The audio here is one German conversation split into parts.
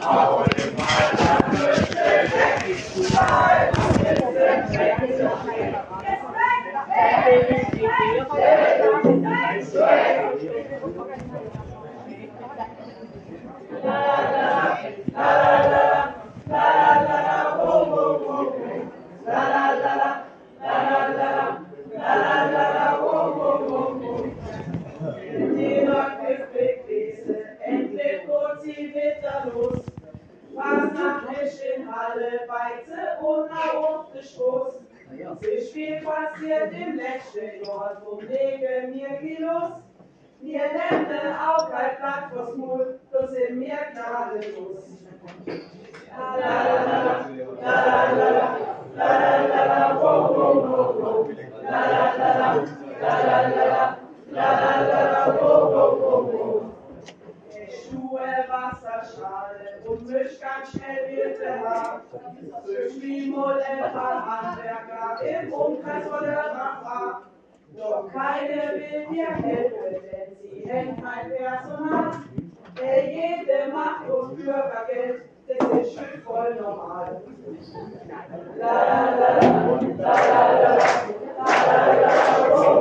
Sie spielt passiert im letzten Jahr, vom Leben mir Kilos. Wir nennen auch kein Blatt fürs Mund, das sind mir gnadenlos. La la la la la la la la la wo wo wo wo la la la la la la la la wo wo wo wo. Schuhe, Wasserschale und Misch ganz schnell wird der Haar. Durch Schlimmel, Handwerker im Umkreis von der Rafa. Doch keine will mir helfen, denn sie hängt kein Personal. Der jede macht und Bürgergeld, das ist schön voll normal. La la la la la la la la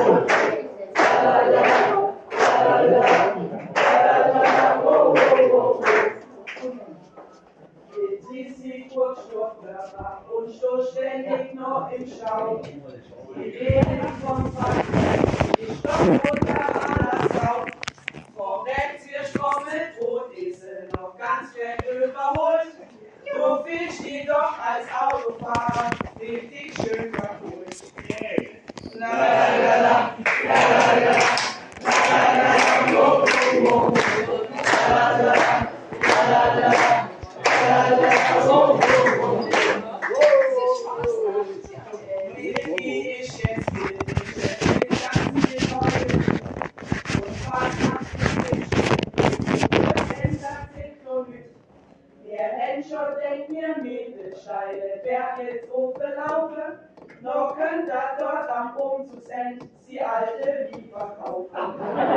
und so ständig noch im Stau. Die Reden vom Feind, die Stopp unter aller Sau. Vorwärts wir schwommeln und ist noch ganz fett überholt. So viel steht doch als Autofahrer richtig schön kaputt. La la la la la la la la steile Berge so verlaufen, noch könnt ihr dort am Umzugsend die alte Liebe verkaufen.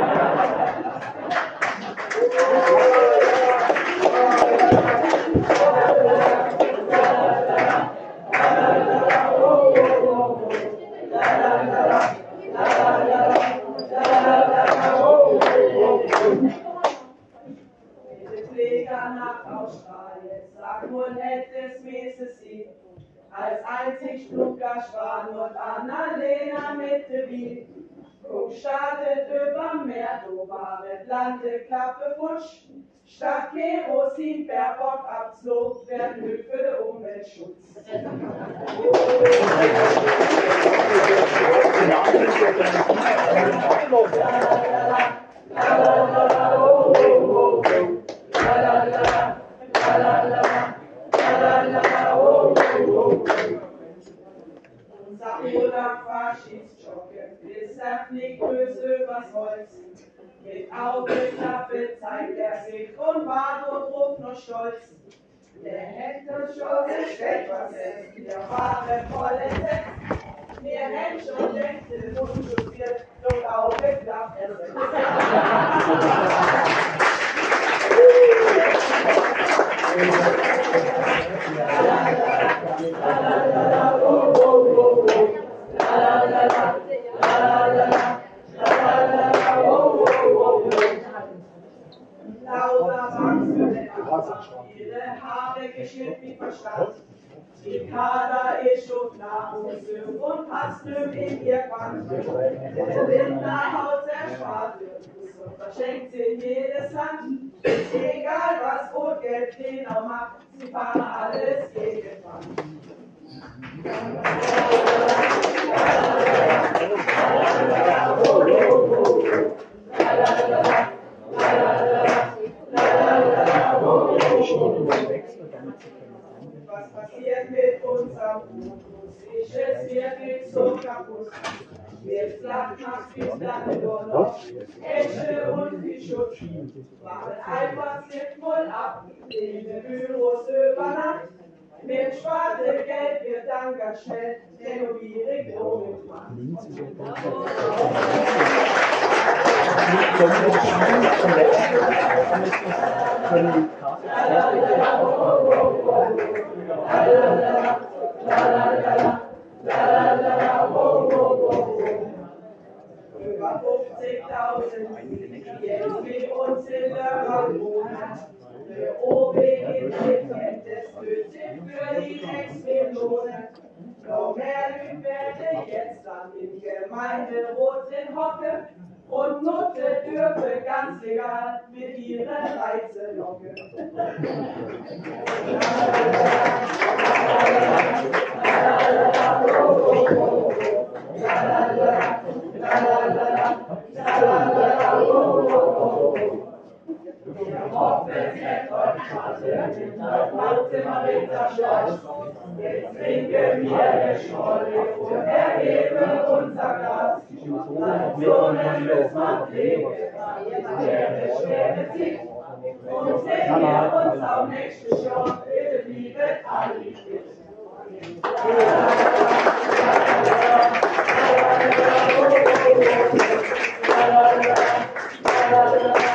Nach Australien, sag wohl hätte es Mäße sie, als einzig Stuttgart war und Annalena mit der Wien. Guck, startet überm Meer, du war mit Landeklappe futsch, statt Kerosin Baerbock abzog, wer nöt für den Umweltschutz. Unser Faschist-Joggen ist das nicht böse übers Holz. Mit Augenklappe zeigt er sich und war und ruft noch stolz. Der hätte schon gestellt, was es wir waren voll entsetzt. Wir hätten schon längst und studiert und Augenklappe ersetzt. Ihre Haare geschnitten wie Verstand. Die Kader ist schon nach Hause und passt nur in ihr Quant. Der Winterhaut erspart wird und verschenkt sie in jedes Land. Egal was Rot-Gelb genau macht, sie fahren alles gegen Wand. Was passiert mit unserem Fokus? Ist es wirklich so kaputt? Jetzt lacht nach bislang nur noch Esche und die Schutz. Waren einfach voll ab, in den Büros über Nacht. Mit Schwarze-Geld wird dann ganz schnell renoviert gemacht. Über 50.000, die jetzt mit uns in der Hand wohnen. Für OBG kennt es nötig für die 6 Millionen. Noch mehr Leute werden jetzt an den Gemeinderoten hocken und Nutte dürfe ganz legal mit ihren Reize locken. Wir hoffen, ihr euch macht immer wieder stolz. Jetzt trinken wir eine Scholle und erheben unser Glas. Nationen müssen wir pflegen, der schwere Sieg. Und sehen wir uns auch nächstes Jahr, bitte liebe alle. La la la la la la la la